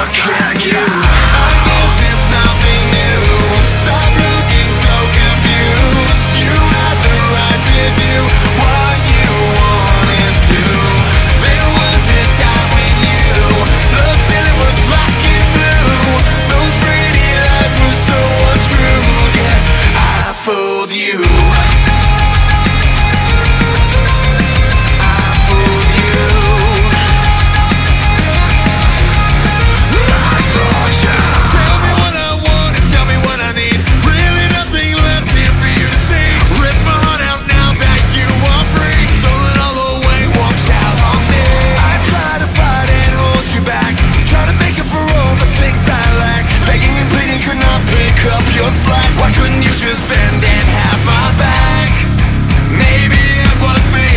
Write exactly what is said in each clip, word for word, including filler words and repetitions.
can you? I guess it's nothing new. Stop looking so confused. You had the right to do what you wanted to. There was a time when you looked till it was black and blue. Those pretty lies were so untrue. Guess I fooled you. Why couldn't you just bend and have my back? Maybe it was me.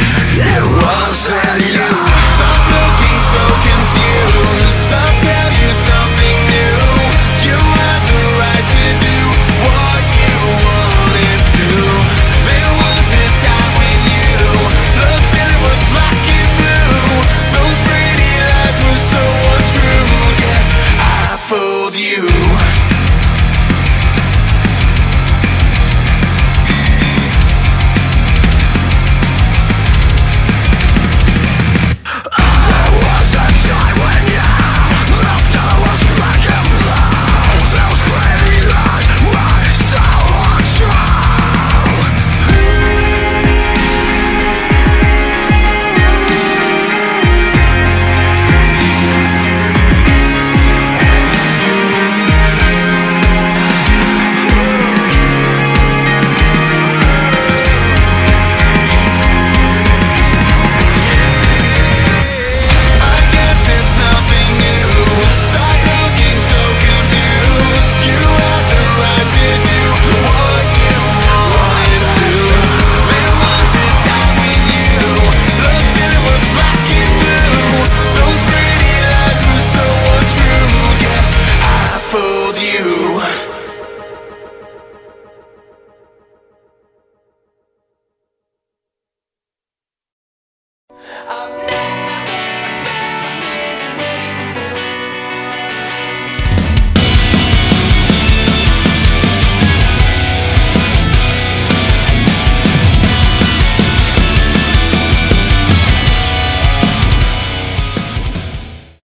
It wasn't you. Stop looking so confused. I'll tell you something new. You had the right to do what you wanted to. There was a time when you looked till it was black and blue. Those pretty lies were so untrue. Guess I fooled you. I've